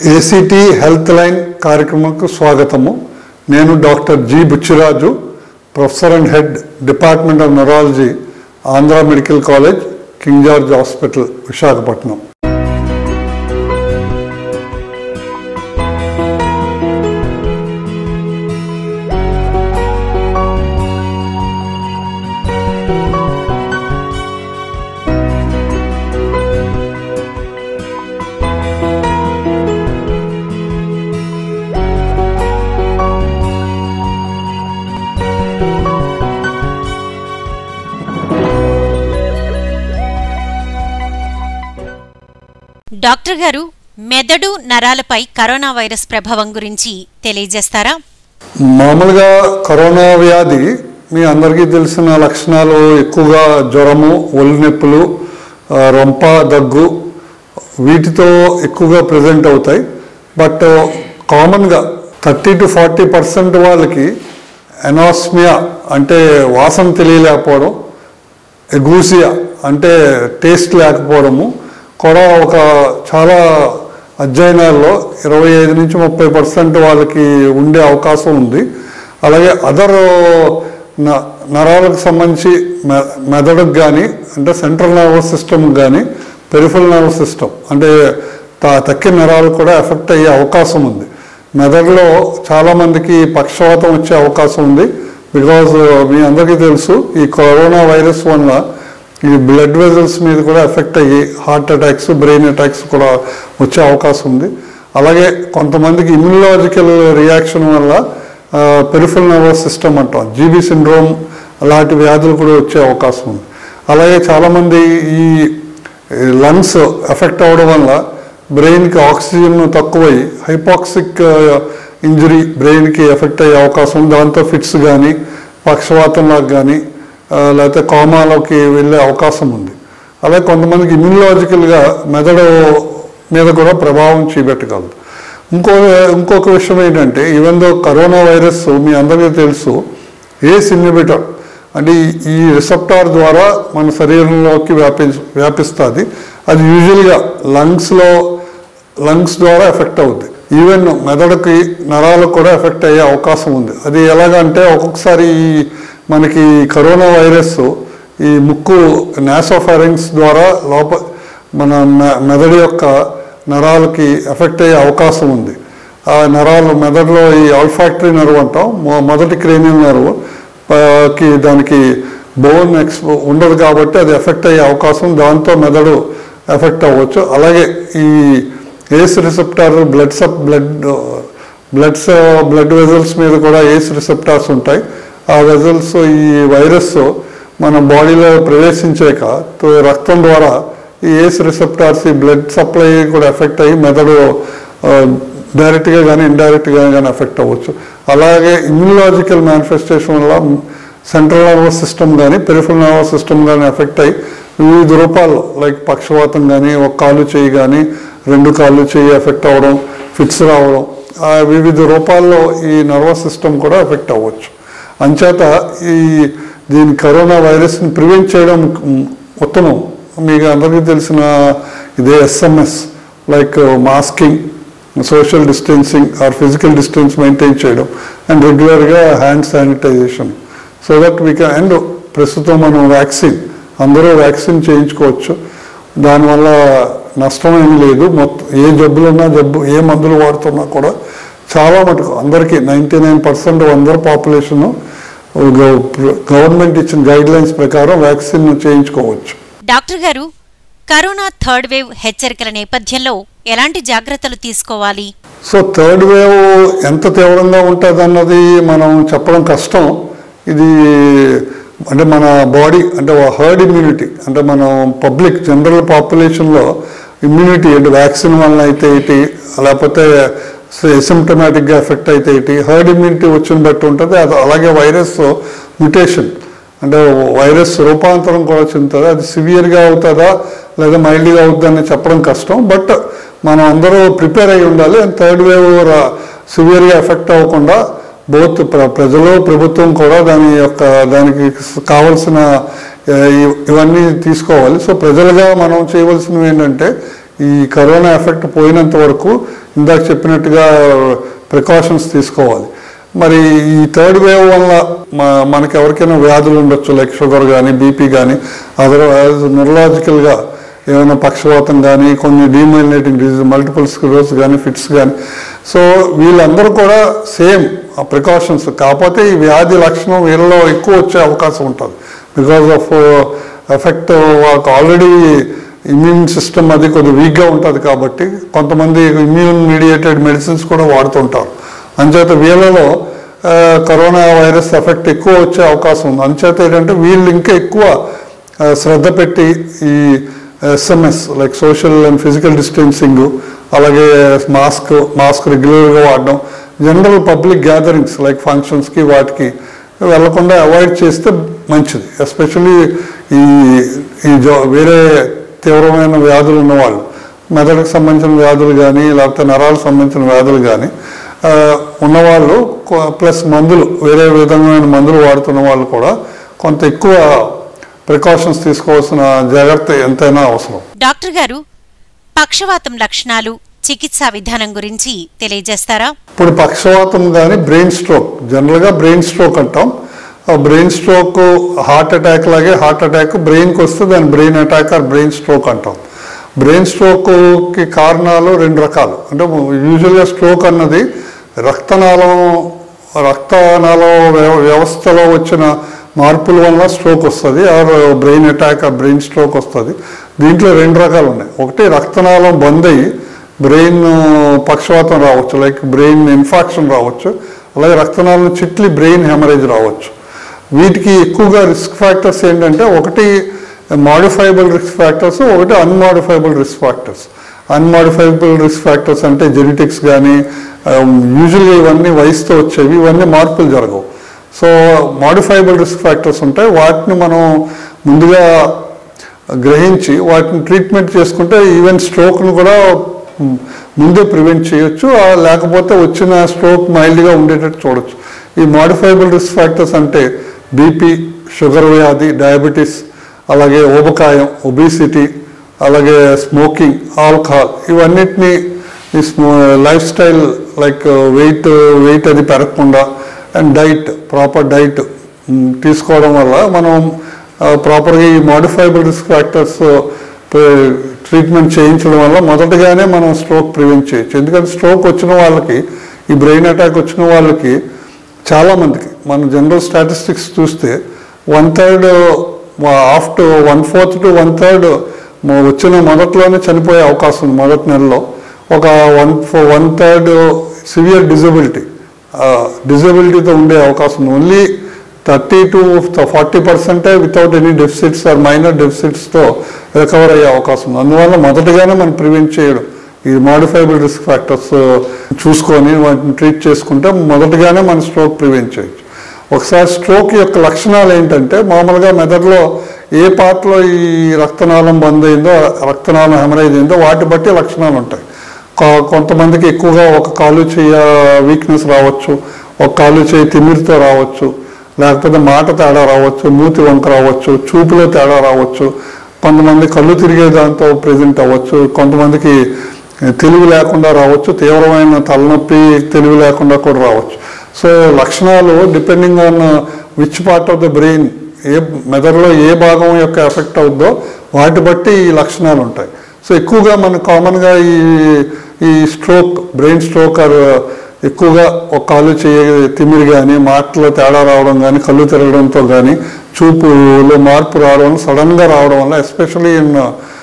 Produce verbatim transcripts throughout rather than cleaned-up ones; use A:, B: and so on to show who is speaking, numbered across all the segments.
A: ACT health line కార్యక్రమంకు స్వాగతము. నేను doctor G Buchiraju, professor and head department of neurology, Andhra medical college, King George hospital, Visakhapatnam.
B: Doctor garu, మెదడు నరాలపై corona virus ప్రభావం గురించి తెలియజేస్తారా?
A: మామూలుగా కరోనా వ్యాధి మీ అందరికీ తెలిసిన లక్షణాలు ఎక్కువగా జ్వరము, ఒళ్ళు నొప్పులు, రొంప, దగ్గు, వీటితో ఎక్కువగా ప్రజెంట్ అవుతాయి. బట్ కామన్గా థర్టీ టు ఫార్టీ పర్సెంట్ వాళ్ళకి ఎనాస్మియా అంటే వాసన తెలియలేకపోవడం, ఎగూసియా అంటే టేస్ట్ లేకపోవడము కూడా ఒక చాలా అధ్యయనాల్లో ఇరవై ఐదు నుంచి ముప్పై పర్సెంట్ వాళ్ళకి ఉండే అవకాశం ఉంది. అలాగే అదర్ నరాలకు సంబంధించి మె మెదడుకు కానీ అంటే సెంట్రల్ నర్వస్ సిస్టమ్కి కానీ పెరిఫరల్ నర్వస్ సిస్టమ్ అంటే తక్కిన నరాలు కూడా ఎఫెక్ట్ అయ్యే అవకాశం ఉంది. మెదడులో చాలామందికి పక్షవాతం వచ్చే అవకాశం ఉంది. బికాజ్ మీ అందరికీ తెలుసు ఈ కరోనా వైరస్ వల్ల ఈ బ్లడ్ వెజల్స్ మీద కూడా ఎఫెక్ట్ అయ్యి హార్ట్ అటాక్స్, బ్రెయిన్ అటాక్స్ కూడా వచ్చే అవకాశం ఉంది. అలాగే కొంతమందికి ఇమ్యూనలాజికల్ రియాక్షన్ వల్ల పెరిఫరల్ నర్వస్ సిస్టమ్ అంటాం, జీబీ సిండ్రోమ్, అలాంటి వ్యాధులు కూడా వచ్చే అవకాశం ఉంది. అలాగే చాలామంది ఈ లంగ్స్ ఎఫెక్ట్ అవ్వడం వల్ల బ్రెయిన్కి ఆక్సిజన్ తక్కువై హైపాక్సిక్ ఇంజరీ బ్రెయిన్కి ఎఫెక్ట్ అయ్యే అవకాశం ఉంది. దాంతో ఫిట్స్ కానీ పక్షవాతంలాగా కానీ లేకపోతే కోమాలోకి వెళ్ళే అవకాశం ఉంది. అలాగే కొంతమందికి ఇమ్యూనలాజికల్గా మెదడు మీద కూడా ప్రభావం చూపెట్టగలదు. ఇంకో ఇంకొక విషయం ఏంటంటే, ఈవెన్ దో కరోనా వైరస్ మీ అందరికీ తెలుసు ఏస్ ఇన్హిబిటర్ అంటే ఈ రిసెప్టార్ ద్వారా మన శరీరంలోకి వ్యాపి వ్యాపిస్తుంది. అది యూజువల్గా లంగ్స్లో లంగ్స్ ద్వారా ఎఫెక్ట్ అవుతుంది. ఈవెన్ మెదడుకి నరాలకు కూడా ఎఫెక్ట్ అయ్యే అవకాశం ఉంది. అది ఎలాగంటే ఒక్కొక్కసారి ఈ మనకి కరోనా వైరస్ ఈ ముక్కు నాసోఫారింగ్స్ ద్వారా లోప మన మెదడు యొక్క నరాలకి ఎఫెక్ట్ అయ్యే అవకాశం ఉంది. ఆ నరాలు మెదడులో ఈ ఆల్ఫాక్టరీ నర్వ్ అంటాం, మొదటి క్రేనియల్ నర్వ్ కి దానికి బోన్ ఎక్స్ ఉండదు కాబట్టి అది ఎఫెక్ట్ అయ్యే అవకాశం, దాంతో మెదడు ఎఫెక్ట్ అవ్వచ్చు. అలాగే ఈ ACE receptor blood sup blood bloods blood vessels మీద కూడా ఏస్ రిసెప్టార్స్ ఉంటాయి. ఆ వెజల్స్ ఈ వైరస్ మన బాడీలో ప్రవేశించాక రక్తం ద్వారా ఈ ఏస్ రిసెప్టార్స్ ఈ బ్లడ్ సప్లై కూడా ఎఫెక్ట్ అయ్యి మెదడు డైరెక్ట్గా కానీ ఇండైరెక్ట్గా కానీ ఎఫెక్ట్ అవ్వచ్చు. అలాగే ఇమ్యూనలాజికల్ మేనిఫెస్టేషన్ వల్ల సెంట్రల్ నర్వస్ సిస్టమ్ కానీ పెరిఫరల్ నర్వస్ సిస్టమ్ కానీ ఎఫెక్ట్ అయ్యి వివిధ రూపాల్లో లైక్ పక్షవాతం కానీ, ఒక కాలు చేయి కానీ రెండు కాళ్ళు చేయి ఎఫెక్ట్ అవ్వడం, ఫిట్స్ రావడం, వివిధ రూపాల్లో ఈ నర్వస్ సిస్టమ్ కూడా ఎఫెక్ట్ అవ్వచ్చు. అంచేత ఈ దీని కరోనా వైరస్ని ప్రివెంట్ చేయడం ఉత్తమం. మీకు అందరికీ తెలిసిన ఇదే SMS like masking, social distancing or physical distance maintain చేయడం అండ్ రెగ్యులర్గా hand sanitization so that we can. And ప్రస్తుతం మనం వ్యాక్సిన్ అందరూ వ్యాక్సిన్ చేయించుకోవచ్చు. దానివల్ల నష్టం ఏం లేదు. మొత్తం ఏ జబ్బులున్నా జబ్బు ఏ మందులు వాడుతున్నా కూడా చాలా మటుకు అందరికీ నైంటీ నైన్ పర్సెంట్ అందరు పాపులేషన్ గవర్నమెంట్ ఇచ్చిన గైడ్ లైన్స్ ప్రకారం వ్యాక్సిన్ చేయించుకోవచ్చు.
B: Doctor garu, corona third wave హెచ్చరికల నేపథ్యంలో ఎలాంటి జాగ్రత్తలు తీసుకోవాలి?
A: సో థర్డ్ వేవ్ ఎంత తీవ్రంగా ఉంటుంది అన్నది మనం చెప్పడం కష్టం. ఇది అంటే మన బాడీ అంటే హర్డ్ ఇమ్యూనిటీ అంటే మనం పబ్లిక్ జనరల్ పాపులేషన్లో ఇమ్యూనిటీ అంటే వ్యాక్సిన్ వల్ల అయితే ఏంటి, లేకపోతే ఎసిమ్టమాటిక్గా ఎఫెక్ట్ అయితే ఏంటి, హర్డ్ ఇమ్యూనిటీ వచ్చిన బట్టి ఉంటుంది. అది అలాగే వైరస్ మ్యుటేషన్ అంటే వైరస్ రూపాంతరం కూడా చెందుతుంది. అది సివియర్గా అవుతుందా లేదా మైల్డ్గా అవుతుందని చెప్పడం కష్టం. బట్ మనం అందరూ ప్రిపేర్ అయి ఉండాలి. అండ్ థర్డ్ వేవ్ సివియర్గా ఎఫెక్ట్ అవ్వకుండా బోత్ ప్ర ప్రజలు ప్రభుత్వం కూడా దాని యొక్క దానికి కావలసిన ఇవన్నీ తీసుకోవాలి. సో ప్రజలుగా మనం చేయవలసినవి ఏంటంటే ఈ కరోనా ఎఫెక్ట్ పోయినంత వరకు ఇందాక చెప్పినట్టుగా ప్రికాషన్స్ తీసుకోవాలి. మరి ఈ థర్డ్ వేవ్ వల్ల మనకి ఎవరికైనా వ్యాధులు ఉండొచ్చు, లైక్ షుగర్ కానీ బీపీ కానీ అదర్వైజ్ న్యూరలాజికల్గా ఏమైనా పక్షవాతం కానీ కొన్ని డీమైలినేటింగ్ డిజీజ్ మల్టిపుల్ స్క్లెరోసిస్ కానీ ఫిట్స్ కానీ. సో వీళ్ళందరూ కూడా సేమ్ ప్రికాషన్స్, కాకపోతే ఈ వ్యాధి లక్షణం వీళ్ళలో ఎక్కువ వచ్చే అవకాశం ఉంటుంది because of effect. Already immune system అది కొద్దిగా వీక్గా ఉంటుంది కాబట్టి కొంతమంది ఇమ్యూన్ మీడియేటెడ్ మెడిసిన్స్ కూడా వాడుతుంటారు. అంచేత వీళ్ళలో కరోనా వైరస్ ఎఫెక్ట్ ఎక్కువ వచ్చే అవకాశం ఉంది. అంచేత ఏంటంటే వీళ్ళు ఇంకా ఎక్కువ శ్రద్ధ పెట్టి ఈ SMS like social and physical distancing, అలాగే మాస్క్ మాస్క్ రెగ్యులర్గా వాడడం, జనరల్ పబ్లిక్ గ్యాదరింగ్స్ లైక్ ఫంక్షన్స్కి వాటికి వెళ్లకుండా అవాయిడ్ చేస్తే మంచిది. ఎస్పెషల్లీ ఈ ఈ జో వేరే తీవ్రమైన వ్యాధులు ఉన్నవాళ్ళు, మెదడుకు సంబంధించిన వ్యాధులు కానీ లేకపోతే నరాలకు సంబంధించిన వ్యాధులు కానీ ఉన్నవాళ్ళు, ప్లస్ మందులు వేరే విధమైన మందులు వాడుతున్న వాళ్ళు కూడా కొంత ఎక్కువ ప్రికాషన్స్ తీసుకోవాల్సిన జాగ్రత్త ఎంతైనా అవసరం.
B: డాక్టర్ గారు, పక్షవాతం లక్షణాలు, చికిత్సా విధానం గురించి తెలియజేస్తారా?
A: ఇప్పుడు పక్షవాతం కానీ బ్రెయిన్ స్ట్రోక్, జనరల్గా బ్రెయిన్ స్ట్రోక్ అంటాం. బ్రెయిన్ స్ట్రోక్ హార్ట్ అటాక్ లాగే హార్ట్ అటాక్ బ్రెయిన్కి వస్తే దాని brain attack or brain stroke అంటాం. బ్రెయిన్ స్ట్రోక్కి కారణాలు రెండు రకాలు. అంటే యూజువల్గా స్ట్రోక్ అన్నది రక్తనాళం రక్తనాళం వ్యవస్థలో వచ్చిన మార్పుల వల్ల స్ట్రోక్ వస్తుంది, or brain attack or brain stroke వస్తుంది. దీంట్లో రెండు రకాలు ఉన్నాయి. ఒకటి రక్తనాళం బంద్ అయ్యి బ్రెయిన్ పక్షవాతం రావచ్చు, లైక్ బ్రెయిన్ ఇన్ఫాక్షన్ రావచ్చు, అలాగే రక్తనాళం చిట్లి బ్రెయిన్ హెమరేజ్ రావచ్చు. వీటికి ఎక్కువగా రిస్క్ ఫ్యాక్టర్స్ ఏంటంటే ఒకటి మాడిఫైబుల్ రిస్క్ ఫ్యాక్టర్స్, ఒకటి unmodifiable risk factors. Unmodifiable risk factors అంటే జెనెటిక్స్ కానీ యూజువల్గా ఇవన్నీ వయసుతో వచ్చేవి, ఇవన్నీ మార్పులు జరగవు. సో మాడిఫైబుల్ రిస్క్ ఫ్యాక్టర్స్ ఉంటాయి, వాటిని మనం ముందుగా గ్రహించి వాటిని ట్రీట్మెంట్ చేసుకుంటే ఈవెన్ స్ట్రోక్ను కూడా ముందే ప్రివెంట్ చేయొచ్చు, లేకపోతే వచ్చిన స్ట్రోక్ మైల్డ్గా ఉండేటట్టు చూడొచ్చు. ఈ మాడిఫైబుల్ రిస్క్ ఫ్యాక్టర్స్ అంటే బీపీ, షుగర్ వ్యాధి, డయాబెటీస్, అలాగే ఊబకాయం, ఒబిసిటీ, అలాగే స్మోకింగ్, ఆల్కహాల్, ఇవన్నిటినీ ఈ స్మో lifestyle like weight weight అది పెరగకుండా అండ్ డైట్ ప్రాపర్ డైట్ తీసుకోవడం వల్ల మనం ప్రాపర్గా ఈ మాడిఫైబుల్ రిస్క్ ఫ్యాక్టర్స్ ట్రీట్మెంట్ చేయించడం వల్ల మొదటగానే మనం స్ట్రోక్ ప్రివెంట్ చేయొచ్చు. ఎందుకంటే స్ట్రోక్ వచ్చిన వాళ్ళకి, ఈ బ్రెయిన్ అటాక్ వచ్చిన వాళ్ళకి చాలామందికి మన జనరల్ స్టాటిస్టిక్స్ చూస్తే one third after one fourth to one third వచ్చిన మొదట్లోనే చనిపోయే అవకాశం ఉంది. మొదటి నెలలో ఒక one one third severe disability డిజబిలిటీతో ఉండే అవకాశం ఉంది. ఓన్లీ థర్టీ టు ఫార్టీ పర్సెంటే without any deficits or minor డెఫిసిట్స్తో రికవర్ అయ్యే అవకాశం ఉంది. అందువల్ల మొదటగానే మనం ప్రివెంట్ చేయడం, ఈ మాడిఫైబుల్ రిస్క్ ఫ్యాక్టర్స్ చూసుకొని వాటిని ట్రీట్ చేసుకుంటే మొదటగానే మనం స్ట్రోక్ ప్రివెంట్ చేయొచ్చు. ఒకసారి స్ట్రోక్ యొక్క లక్షణాలు ఏంటంటే మామూలుగా మెదడులో ఏ పార్ట్లో ఈ రక్తనాళం బంద్ అయిందో, రక్తనాళం హెమరేజ్ అయిందో వాటి బట్టి లక్షణాలు ఉంటాయి. కొంతమందికి ఎక్కువగా ఒక కాలు చేయ వీక్నెస్ రావచ్చు, ఒక కాలు చేయి తిమ్మిరితో రావచ్చు, లేకపోతే మాట తేడా రావచ్చు, మూతి వంక రావచ్చు, చూపులో తేడా రావచ్చు, కొంతమంది కళ్ళు తిరిగే దాంతో ప్రెజెంట్ అవ్వచ్చు, కొంతమందికి తెలివి లేకుండా రావచ్చు, తీవ్రమైన తలనొప్పి తెలివి లేకుండా కూడా రావచ్చు. సో లక్షణాలు depending on which part of the brain, ఏ మెదడులో ఏ భాగం యొక్క ఎఫెక్ట్ అవుద్దో వాటి బట్టి ఈ లక్షణాలు ఉంటాయి. సో ఎక్కువగా మన కామన్గా ఈ ఈ స్ట్రోక్ బ్రెయిన్ స్ట్రోక్ ఆర్ ఎక్కువగా ఒక కాలు చేయ తిమ్మిరి కానీ, మాటలో తేడా రావడం కానీ, కళ్ళు తిరగడంతో కానీ, చూపులో మార్పు రావడం సడన్గా రావడం వల్ల especially in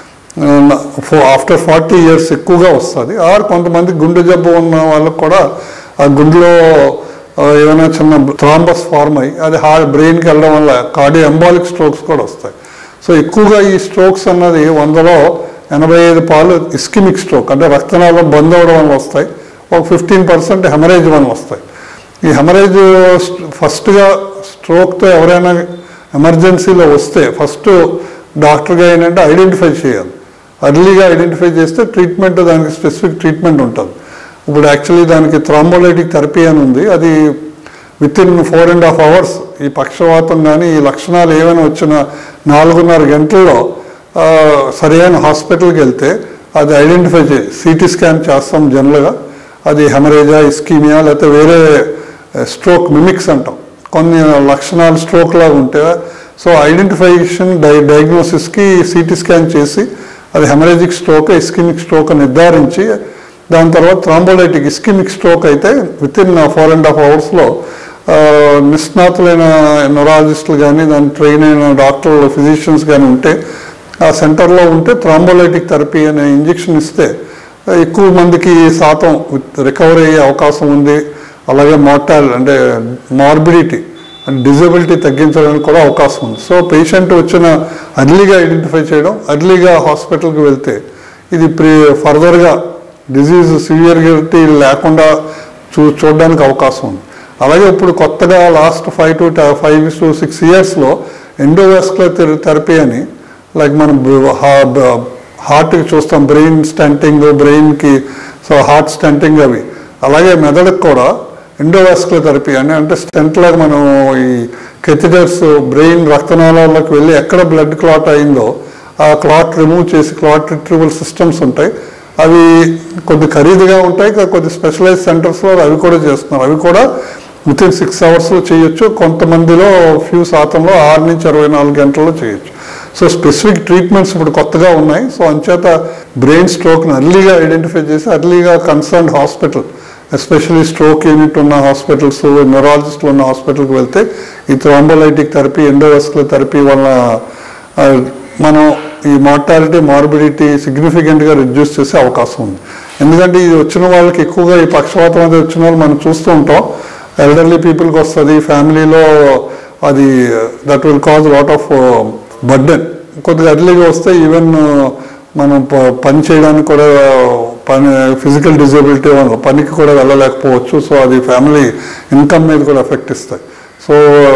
A: after forty years ఎక్కువగా వస్తుంది. ఆర్ కొంతమంది గుండె జబ్బు ఉన్న వాళ్ళకు కూడా ఆ గుండెలో ఏమైనా చిన్న థ్రాంబస్ ఫార్మ్ అయ్యి అది హార్ట్ బ్రెయిన్కి వెళ్ళడం వల్ల కార్డియో ఎంబాలిక్ స్ట్రోక్స్ కూడా వస్తాయి. సో ఎక్కువగా ఈ స్ట్రోక్స్ అన్నది వందలో ఎనభై ఐదు పాలు ఇస్కిమిక్ స్ట్రోక్ అంటే రక్తనాళం బంద్ అవ్వడం వల్ల వస్తాయి, ఒక ఫిఫ్టీన్ పర్సెంట్ హెమరేజ్ వల్ల వస్తాయి. ఈ హెమరేజ్ ఫస్ట్గా స్ట్రోక్తో ఎవరైనా ఎమర్జెన్సీలో వస్తే ఫస్ట్ డాక్టర్గా ఏంటంటే ఐడెంటిఫై చేయాలి. అర్లీగా ఐడెంటిఫై చేస్తే ట్రీట్మెంట్, దానికి స్పెసిఫిక్ ట్రీట్మెంట్ ఉంటుంది. ఇప్పుడు యాక్చువల్లీ దానికి థ్రాంబోలైటిక్ థెరపీ అని ఉంది. అది within four and half hours ఈ పక్షవాతం కానీ ఈ లక్షణాలు ఏమైనా వచ్చిన నాలుగున్నర గంటల్లో సరైన హాస్పిటల్కి వెళ్తే అది ఐడెంటిఫై చేసి సిటీ స్కాన్ చేస్తాం జనరల్గా, అది హెమరేజా, ఇస్కీమియా లేకపోతే వేరే స్ట్రోక్ మిమిక్స్ అంటాం, కొన్ని లక్షణాలు స్ట్రోక్ లాగా ఉంటే సో ఐడెంటిఫికేషన్ డై డయాగ్నోసిస్కి సిటీ స్కాన్ చేసి అది హెమరేజిక్ స్ట్రోక్, ఇస్కిమిక్ స్ట్రోక్ నిర్ధారించి దాని తర్వాత థ్రాంబోలైటిక్ ఇస్కిమిక్ స్ట్రోక్ అయితే within four and half అవర్స్లో నిష్ణాతులైన న్యూరాలజిస్టులు కానీ దాన్ని ట్రైన్ అయిన డాక్టర్లు, ఫిజిషియన్స్ కానీ ఉంటే ఆ సెంటర్లో ఉంటే థ్రాంబోలైటిక్ థెరపీ అనే ఇంజెక్షన్ ఇస్తే ఎక్కువ మందికి శాతం రికవరీ అయ్యే అవకాశం ఉంది. అలాగే మోర్టాల్ అంటే మార్బిడిటీ అండ్ డిజబిలిటీ తగ్గించడానికి కూడా అవకాశం ఉంది. సో పేషెంట్ వచ్చిన అర్లీగా ఐడెంటిఫై చేయడం, అర్లీగా హాస్పిటల్కి వెళ్తే ఇది ప్రీ ఫర్దర్గా డిజీజ్ సివియరిటీ లేకుండా చూ చూడడానికి అవకాశం ఉంది. అలాగే ఇప్పుడు కొత్తగా last five to five to six ఇయర్స్లో ఎండోవాస్కులర్ థెరపీ అని లైక్ మనం హార్ట్కి చూస్తాం, బ్రెయిన్ స్టంటింగ్, బ్రెయిన్కి సో హార్ట్ స్టంటింగ్ అవి. అలాగే మెదడుకు కూడా ఎండోవాస్కులర్ థెరపీ అని అంటే స్టెంట్ లాగా మనం ఈ కెథిటర్స్ బ్రెయిన్ రక్తనాళాల్లోకి వెళ్ళి ఎక్కడ బ్లడ్ క్లాట్ అయిందో ఆ క్లాట్ రిమూవ్ చేసి క్లాట్ రిట్రీవల్ సిస్టమ్స్ ఉంటాయి. అవి కొద్ది ఖరీదుగా ఉంటాయి, కొద్ది స్పెషలైజ్ సెంటర్స్లో అవి కూడా చేస్తున్నారు. అవి కూడా విత్ ఇన్ సిక్స్ అవర్స్లో చేయొచ్చు, కొంతమందిలో ఫ్యూ శాతంలో ఆరు నుంచి అరవై నాలుగు గంటల్లో చేయొచ్చు. సో స్పెసిఫిక్ ట్రీట్మెంట్స్ ఇప్పుడు కొత్తగా ఉన్నాయి. సో అంచేత బ్రెయిన్ స్ట్రోక్ని అర్లీగా ఐడెంటిఫై చేసి అర్లీగా concerned hospital, especially stroke unit ఉన్న హాస్పిటల్స్, న్యూరాలజిస్టులు ఉన్న హాస్పిటల్కి వెళ్తే ఈ థ్రాంబోలైటిక్ థెరపీ, ఎండోవాస్కులర్ థెరపీ వల్ల మనం ఈ మార్టాలిటీ, మార్బిడిటీ సిగ్నిఫికెంట్గా రిడ్యూస్ చేసే అవకాశం ఉంది. ఎందుకంటే ఇది వచ్చిన వాళ్ళకి ఎక్కువగా ఈ పక్షవాతం అనేది వచ్చిన వాళ్ళు మనం చూస్తూ ఉంటాం. ఎల్డర్లీ పీపుల్కి వస్తుంది, ఫ్యామిలీలో అది that will cause lot of burden. కొద్దిగా అర్లీగా వస్తే ఈవెన్ మనం పని చేయడానికి కూడా, పని ఫిజికల్ డిజబిలిటీ వల్ల పనికి కూడా వెళ్ళలేకపోవచ్చు. సో అది ఫ్యామిలీ ఇన్కమ్ మీద కూడా ఎఫెక్ట్ ఇస్తాయి. సో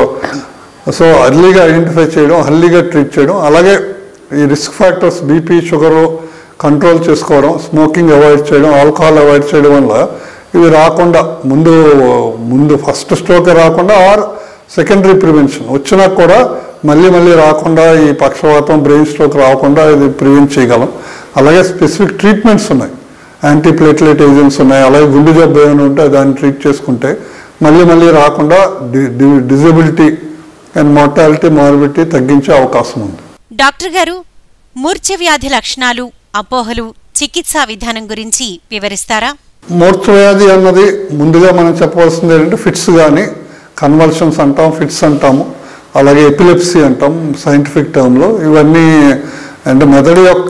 A: సో అర్లీగా ఐడెంటిఫై చేయడం, అర్లీగా ట్రీట్ చేయడం, అలాగే ఈ risk factors BP, sugar control చేసుకోవడం, స్మోకింగ్ అవాయిడ్ చేయడం, ఆల్కహాల్ అవాయిడ్ చేయడం వల్ల ఇవి రాకుండా ముందు ముందు ఫస్ట్ స్ట్రోక్ రాకుండా ఆర్ సెకండరీ ప్రివెన్షన్ వచ్చినా కూడా మళ్ళీ మళ్ళీ రాకుండా ఈ పక్షవాతం, బ్రెయిన్ స్ట్రోక్ రాకుండా ఇది ప్రివెంట్ చేయగలం. అలాగే స్పెసిఫిక్ ట్రీట్మెంట్స్ ఉన్నాయి, యాంటీప్లేట్లెట్ ఏజెంట్స్ ఉన్నాయి. అలాగే గుండె జబ్బు ఏమైనా ఉంటే దాన్ని ట్రీట్ చేసుకుంటే మళ్ళీ మళ్ళీ రాకుండా డిజబిలిటీ అండ్ మార్టాలిటీ, మార్బిడిటీ తగ్గించే అవకాశం ఉంది.
B: డాక్టర్ గారు, మూర్ఛ వ్యాధి లక్షణాలు, అపోహలు, చికిత్సా విధానం గురించి వివరిస్తారా?
A: మూర్ఛ వ్యాధి అన్నది ముందుగా మనం చెప్పవలసింది ఏంటంటే ఫిట్స్ కానీ, కన్వల్షన్స్ అంటాం, ఫిట్స్ అంటాము, అలాగే ఎపిలెప్సీ అంటాం సైంటిఫిక్ టర్మ్లో. ఇవన్నీ అంటే మెదడు యొక్క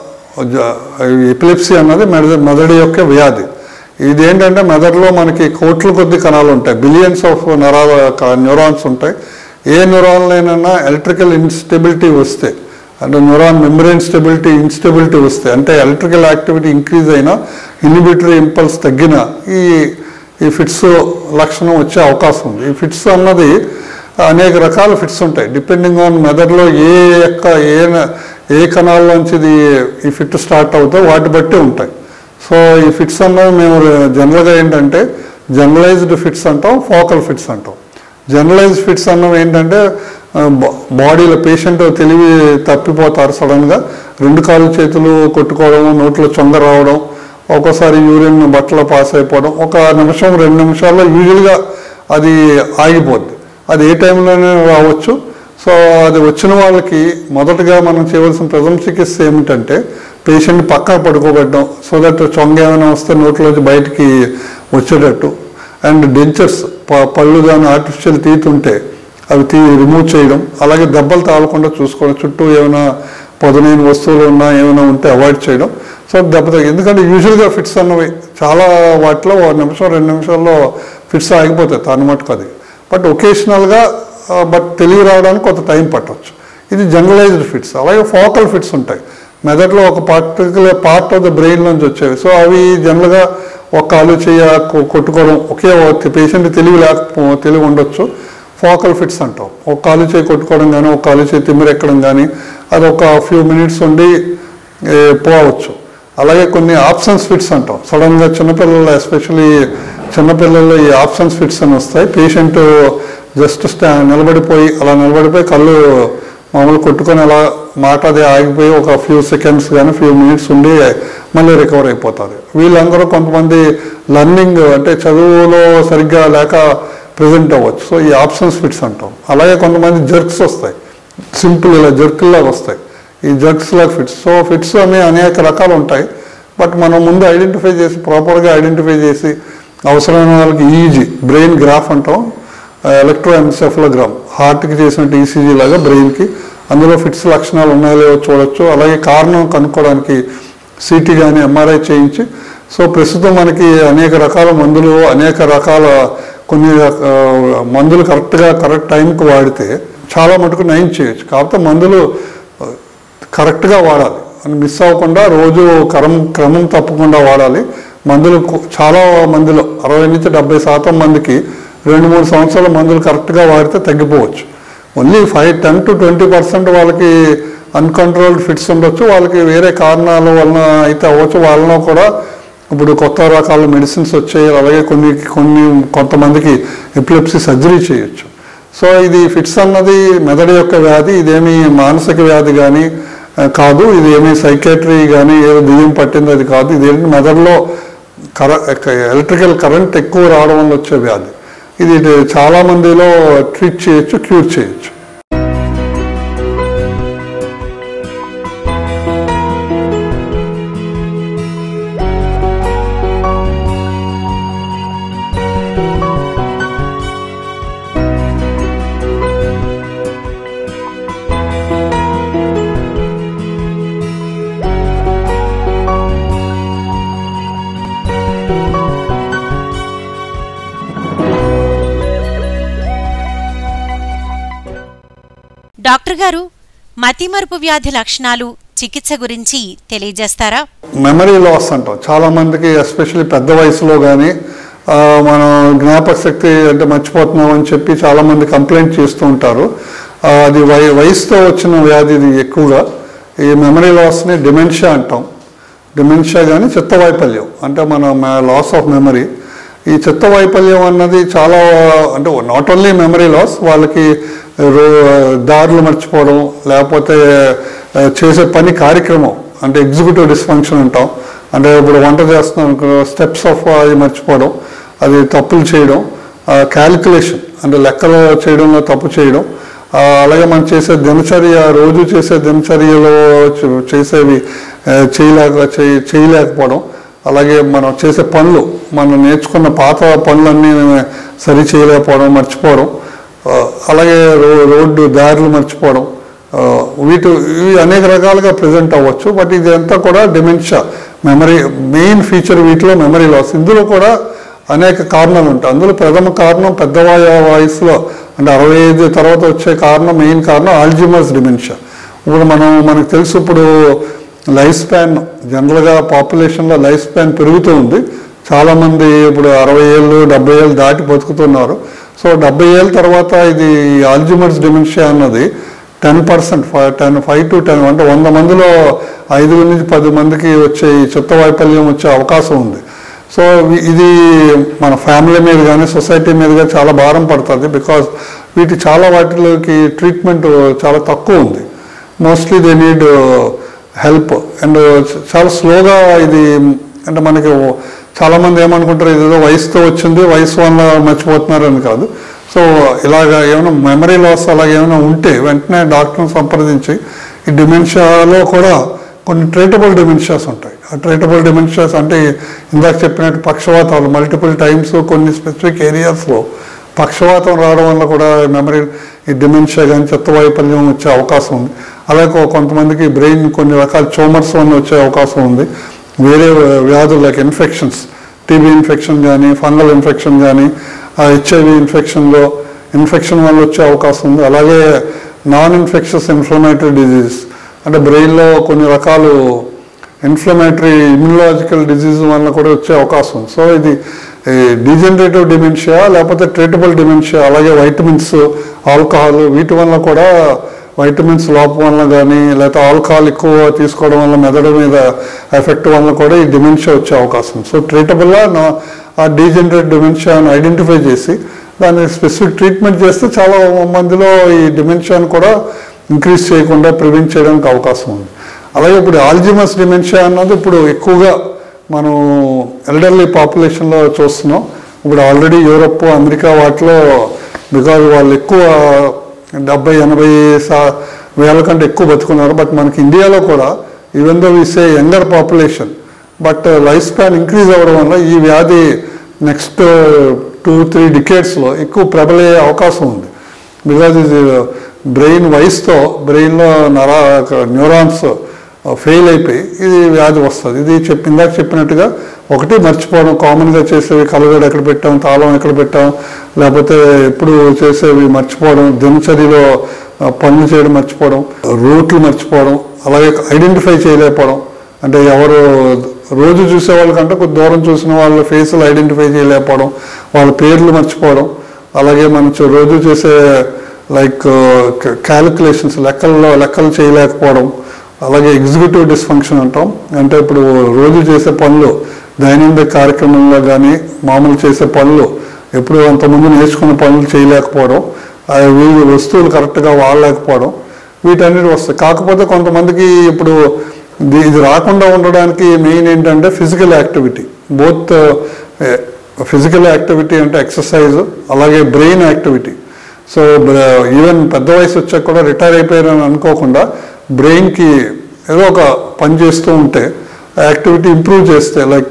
A: ఎపిలెప్సీ అన్నది మెద మెదడు యొక్క వ్యాధి. ఇది ఏంటంటే మెదడులో మనకి కోట్ల కొద్ది కణాలు ఉంటాయి, బిలియన్స్ ఆఫ్ నరా న్యూరాన్స్ ఉంటాయి. ఏ న్యూరాన్లైనా ఎలక్ట్రికల్ ఇన్స్టెబిలిటీ వస్తే అంటే న్యూరాన్ మెంబ్రెయిన్ స్టెబిలిటీ ఇన్స్టెబిలిటీ వస్తే అంటే ఎలక్ట్రికల్ యాక్టివిటీ ఇంక్రీజ్ అయినా, ఇన్హిబిటరీ ఇంపల్స్ తగ్గినా ఈ ఈ ఫిట్స్ లక్షణం వచ్చే అవకాశం ఉంది. ఈ ఫిట్స్ అన్నది అనేక రకాల ఫిట్స్ ఉంటాయి డిపెండింగ్ ఆన్ మెదడులో ఏ యొక్క ఏ ఏ కణాల్లోంచి ఇది ఈ ఫిట్ స్టార్ట్ అవుతాయో వాటి బట్టి ఉంటాయి. సో ఈ ఫిట్స్ అన్నది మేము జనరల్గా ఏంటంటే జనరలైజ్డ్ ఫిట్స్ అంటాం, ఫోకల్ ఫిట్స్ అంటాం. జనరలైజ్డ్ ఫిట్స్ అన్నవి ఏంటంటే బాడీలో పేషెంట్ తెలివి తప్పిపోతారు, సడన్గా రెండు కాళ్ళు చేతులు కొట్టుకోవడం, నోట్లో చొంగ రావడం, ఒక్కోసారి యూరిన్ బట్టలో పాస్ అయిపోవడం, ఒక నిమిషం రెండు నిమిషాల్లో యూజువల్గా అది ఆగిపోద్ది. అది ఏ టైంలోనే రావచ్చు. సో అది వచ్చిన వాళ్ళకి మొదటగా మనం చేయవలసిన ప్రథమ చికిత్స ఏమిటంటే పేషెంట్ పక్కన పడుకోబెట్టడం, సో దట్ చొంగ ఏమైనా వస్తే నోట్లోంచి బయటికి వచ్చేటట్టు. అండ్ డెంచర్స్, పళ్ళు కానీ ఆర్టిఫిషియల్ టీత్ ఉంటే అవి తీ రిమూవ్ చేయడం. అలాగే దెబ్బలు తాగకుండా చూసుకోవడం, చుట్టూ ఏమైనా పదునైన వస్తువులు ఉన్నా ఏమైనా ఉంటే అవాయిడ్ చేయడం. సో దెబ్బ ఎందుకంటే యూజువల్గా ఫిట్స్ అన్నవి చాలా వాటిలో ఒక నిమిషం రెండు నిమిషాల్లో ఫిట్స్ ఆగిపోతాయి తన మటుకు అది. బట్ ఒకేషనల్గా బట్ తెలివి రావడానికి కొంత టైం పట్టవచ్చు. ఇది జనరలైజ్డ్ ఫిట్స్. అలాగే ఫోకల్ ఫిట్స్ ఉంటాయి, మెదడులో ఒక particular part of the brain నుంచి వచ్చేవి. సో అవి జనరల్గా ఒక కాలు చేయ కొట్టుకోవడం, ఒకే పేషెంట్ తెలివి లేకపో తెలివి ఉండొచ్చు, ఫోకల్ ఫిట్స్ అంటాం. ఒక కాలు చేయి కొట్టుకోవడం కానీ, ఒక కాలు చేయి తిమ్మిరెక్కడం కానీ, అది ఒక ఫ్యూ మినిట్స్ ఉండి పోవచ్చు. అలాగే కొన్ని ఆప్షన్స్ ఫిట్స్ అంటాం, సడన్గా చిన్నపిల్లలు ఎస్పెషలీ చిన్నపిల్లల్లో ఈ ఆప్షన్స్ ఫిట్స్ అని వస్తాయి. పేషెంట్ జస్ట్ స్టా నిలబడిపోయి అలా నిలబడిపోయి కళ్ళు మామూలు కొట్టుకొని అలా మాట అది ఆగిపోయి ఒక ఫ్యూ సెకండ్స్ కానీ ఫ్యూ మినిట్స్ ఉండి మళ్ళీ రికవర్ అయిపోతుంది. వీళ్ళందరూ కొంతమంది లర్నింగ్ అంటే చదువులో సరిగ్గా లేక ప్రజెంట్ అవ్వచ్చు. సో ఈ ఆబ్సెన్స్ ఫిట్స్ అంటాం. అలాగే కొంతమంది జర్క్స్ వస్తాయి, సింపుల్ ఇలా జర్క్లాగా వస్తాయి, ఈ జర్క్స్ లాగా ఫిట్స్. సో ఫిట్స్ అనే అనేక రకాలు ఉంటాయి. బట్ మనం ముందు ఐడెంటిఫై చేసి ప్రాపర్గా ఐడెంటిఫై చేసి అవసరమైన వాళ్ళకి ఈజీ బ్రెయిన్ గ్రాఫ్ అంటాం, ఎలక్ట్రోఎన్సెఫలోగ్రామ్ హార్ట్కి చేసినట్టు ఈసీజీ లాగా బ్రెయిన్కి అందులో ఫిట్స్ లక్షణాలు ఉన్నాయో లేవో చూడొచ్చు. అలాగే కారణం కనుక్కోవడానికి సిటీ కానీ ఎంఆర్ఐ చేయించి. సో ప్రస్తుతం మనకి అనేక రకాల మందులు, అనేక రకాల కొన్ని మందులు కరెక్ట్గా కరెక్ట్ టైంకి వాడితే చాలా మటుకు నయం చేయొచ్చు. కాకపోతే మందులు కరెక్ట్గా వాడాలి, అని మిస్ అవ్వకుండా రోజు క్రమం క్రమం తప్పకుండా వాడాలి. మందులు చాలా మందిలో అరవై నుంచి డెబ్బై శాతం మందికి రెండు మూడు సంవత్సరాల మందులు కరెక్ట్గా వాడితే తగ్గిపోవచ్చు. Only five ten to twenty percent వాళ్ళకి అన్కంట్రోల్డ్ ఫిట్స్ ఉండొచ్చు, వాళ్ళకి వేరే కారణాల వలన అయితే అవ్వచ్చు. వాళ్ళలో కూడా ఇప్పుడు కొత్త రకాల మెడిసిన్స్ వచ్చాయి. అలాగే కొన్ని కొన్ని కొంతమందికి ఎపిలెప్సీ సర్జరీ చేయొచ్చు. సో ఇది ఫిట్స్ అన్నది మెదడు యొక్క వ్యాధి, ఇదేమి మానసిక వ్యాధి కానీ కాదు, ఇది ఏమీ సైకాట్రీ కానీ ఏదో బియ్యం పట్టింది అది కాదు. ఇదేంటి మెదడులో కర ఎలక్ట్రికల్ కరెంట్ ఎక్కువ రావడం వల్ల వచ్చే వ్యాధి. ఇది చాలా మందిలో ట్రీట్ చేయొచ్చు, క్యూర్ చేయొచ్చు.
B: డాక్టర్ గారు, మతిమరుపు వ్యాధి లక్షణాలు, చికిత్స గురించి తెలియజేస్తారా?
A: మెమరీ లాస్ అంటాం చాలా మందికి, ఎస్పెషల్లీ పెద్ద వయసులో కానీ మనం జ్ఞాపక శక్తి అంటే మర్చిపోతున్నాం అని చెప్పి చాలామంది కంప్లైంట్ చేస్తూ ఉంటారు. అది వయ వయసుతో వచ్చిన వ్యాధి ఇది ఎక్కువగా. ఈ మెమరీ లాస్ని డిమెన్షియా అంటాం. డిమెన్షియా కానీ చిత్త వైఫల్యం అంటే మన లాస్ ఆఫ్ మెమరీ. ఈ చిత్త వైఫల్యం అన్నది చాలా అంటే నాట్ ఓన్లీ మెమరీ లాస్, వాళ్ళకి రో దారులు మర్చిపోవడం, లేకపోతే చేసే పని కార్యక్రమం అంటే ఎగ్జిక్యూటివ్ డిస్ఫంక్షన్ అంటాం. అంటే ఇప్పుడు వంట చేస్తున్నాం, స్టెప్స్ ఆఫ్ అది మర్చిపోవడం, అది తప్పులు చేయడం, క్యాలిక్యులేషన్ అంటే లెక్కలు చేయడంలో తప్పు చేయడం, అలాగే మనం చేసే దినచర్య రోజు చేసే దినచర్యలో చేసేవి చేయలేక చేయలేకపోవడం, అలాగే మనం చేసే పనులు మనం నేర్చుకున్న పాత పనులన్నీ సరి చేయలేకపోవడం, మర్చిపోవడం, అలాగే రో రోడ్డు దారులు మర్చిపోవడం, వీటి ఇవి అనేక రకాలుగా ప్రజెంట్ అవ్వచ్చు. బట్ ఇదంతా కూడా డిమెన్షియా మెమరీ మెయిన్ ఫీచర్. వీటిలో మెమరీ లాస్. ఇందులో కూడా అనేక కారణాలు ఉంటాయి. అందులో ప్రథమ కారణం పెద్ద వయసులో అంటే అరవై ఐదు తర్వాత వచ్చే కారణం, మెయిన్ కారణం ఆల్జీమర్స్ డిమెన్షియా. ఇప్పుడు మనం మనకు తెలుసు ఇప్పుడు లైఫ్ స్పాన్ జనరల్గా పాపులేషన్లో లైఫ్ స్పాన్ పెరుగుతూ ఉంది. చాలామంది ఇప్పుడు అరవై ఏళ్ళు డెబ్బై ఏళ్ళు దాటి బతుకుతున్నారు. సో డెబ్బై ఏళ్ళ తర్వాత ఇది ఆల్జీమర్స్ డిమెన్షియా అన్నది ten percent five ten five to ten అంటే వంద మందిలో ఐదుగురు నుంచి పది మందికి వచ్చే చిత్త వైఫల్యం వచ్చే అవకాశం ఉంది. సో ఇది మన ఫ్యామిలీ మీద కానీ సొసైటీ మీద కానీ చాలా భారం పడుతుంది. బికాజ్ వీటి చాలా వాటిలోకి ట్రీట్మెంట్ చాలా తక్కువ ఉంది. Mostly they need help and చాలా స్లోగా ఇది అంటే మనకి చాలామంది ఏమనుకుంటారు ఇదేదో వయసుతో వచ్చింది, వయసు వల్ల మర్చిపోతున్నారని కాదు. సో ఇలాగ ఏమైనా మెమరీ లాస్ అలాగే ఏమైనా ఉంటే వెంటనే డాక్టర్ని సంప్రదించి ఈ డిమెన్షియాలో కూడా కొన్ని ట్రీటబుల్ డిమెన్షియాస్ ఉంటాయి. ఆ ట్రీటబుల్ డిమెన్షియాస్ అంటే ఇందాక చెప్పినట్టు పక్షవాతాలు మల్టిపుల్ టైమ్స్ కొన్ని స్పెసిఫిక్ ఏరియాస్లో పక్షవాతం రావడం వల్ల కూడా మెమరీ ఈ డిమెన్షియా కానీ చిత్త వైఫల్యం వచ్చే అవకాశం ఉంది. అలాగే కొంతమందికి బ్రెయిన్ కొన్ని రకాల ట్యూమర్స్ వల్ల వచ్చే అవకాశం ఉంది. వేరే వ్యాధులు లైక్ ఇన్ఫెక్షన్స్, టీబీ ఇన్ఫెక్షన్ కానీ ఫంగల్ ఇన్ఫెక్షన్ కానీ హెచ్ఐవి ఇన్ఫెక్షన్లో ఇన్ఫెక్షన్ వల్ల వచ్చే అవకాశం ఉంది. అలాగే నాన్ ఇన్ఫెక్షస్ ఇన్ఫ్లమేటరీ డిజీజ్ అంటే బ్రెయిన్లో కొన్ని రకాలు ఇన్ఫ్లమేటరీ ఇమ్యునలాజికల్ డిజీజ్ వల్ల కూడా వచ్చే అవకాశం ఉంది. సో ఇది డీజనరేటివ్ డిమెన్షియా లేకపోతే ట్రీటబుల్ డిమెన్షియా. అలాగే వైటమిన్స్, ఆల్కహాల్ వీటి వల్ల కూడా వైటమిన్స్ లోపం వల్ల కానీ లేకపోతే ఆల్కహాల్ ఎక్కువ తీసుకోవడం వల్ల మెదడు మీద ఎఫెక్ట్ వల్ల కూడా ఈ డిమెన్షియా వచ్చే అవకాశం. సో ట్రీటబుల్గా ఆ డీజనరేట్ డిమెన్షియాను ఐడెంటిఫై చేసి దాన్ని స్పెసిఫిక్ ట్రీట్మెంట్ చేస్తే చాలా మందిలో ఈ డిమెన్షియాను కూడా ఇంక్రీజ్ చేయకుండా ప్రివెంట్ చేయడానికి అవకాశం ఉంది. అలాగే ఇప్పుడు ఆల్జిమస్ డిమెన్షియా అన్నది ఇప్పుడు ఎక్కువగా మనం ఎల్డర్లీ పాపులేషన్లో చూస్తున్నాం. ఇప్పుడు ఆల్రెడీ యూరప్, అమెరికా వాటిలో బికాజ్ వాళ్ళు ఎక్కువ డెబ్బై ఎనభై సా వేల కంటే ఎక్కువ బతుకున్నారు. బట్ మనకి ఇండియాలో కూడా even though we say younger population, but life span increase అవ్వడం వల్ల ఈ వ్యాధి నెక్స్ట్ టూ త్రీ డికేడ్స్లో ఎక్కువ ప్రబలే అవకాశం ఉంది. బికాజ్ ఇది బ్రెయిన్ వయసుతో బ్రెయిన్లో నరా న్యూరాన్స్ ఫెయిల్ అయిపోయి ఇది వ్యాధి వస్తుంది. ఇది చెప్పి ఇందాక చెప్పినట్టుగా ఒకటి మర్చిపోవడం, కామన్గా చేసేవి కలగడ ఎక్కడ పెట్టాం, తాళం ఎక్కడ పెట్టాం, లేకపోతే ఎప్పుడు చేసేవి మర్చిపోవడం, దినచర్యలో పనులు చేయడం మర్చిపోవడం, రూట్లు మర్చిపోవడం, అలాగే ఐడెంటిఫై చేయలేకపోవడం. అంటే ఎవరు రోజు చూసే వాళ్ళకంటే కొద్ది దూరం చూసిన వాళ్ళ ఫేసులు ఐడెంటిఫై చేయలేకపోవడం, వాళ్ళ పేర్లు మర్చిపోవడం, అలాగే మనం రోజు చేసే లైక్ క్యాలిక్యులేషన్స్ లెక్కల్లో లెక్కలు చేయలేకపోవడం, అలాగే ఎగ్జిక్యూటివ్ డిస్ఫంక్షన్ అంటాం. అంటే ఇప్పుడు రోజు చేసే పనులు దైనందిన కార్యక్రమంలో కానీ మామూలు చేసే పనులు ఎప్పుడు అంతకుముందు నేర్చుకున్న పనులు చేయలేకపోవడం, వీళ్ళు వస్తువులు కరెక్ట్గా వాడలేకపోవడం, వీటన్నిటి వస్తాయి. కాకపోతే కొంతమందికి ఇప్పుడు ఇది రాకుండా ఉండడానికి మెయిన్ ఏంటంటే physical activity, both physical activity అంటే ఎక్సర్సైజ్, అలాగే బ్రెయిన్ యాక్టివిటీ. సో ఈవెన్ పెద్ద వయసు వచ్చాక కూడా రిటైర్ అయిపోయారని అనుకోకుండా బ్రెయిన్కి ఏదో ఒక పని చేస్తూ ఉంటే యాక్టివిటీ ఇంప్రూవ్ చేస్తే, లైక్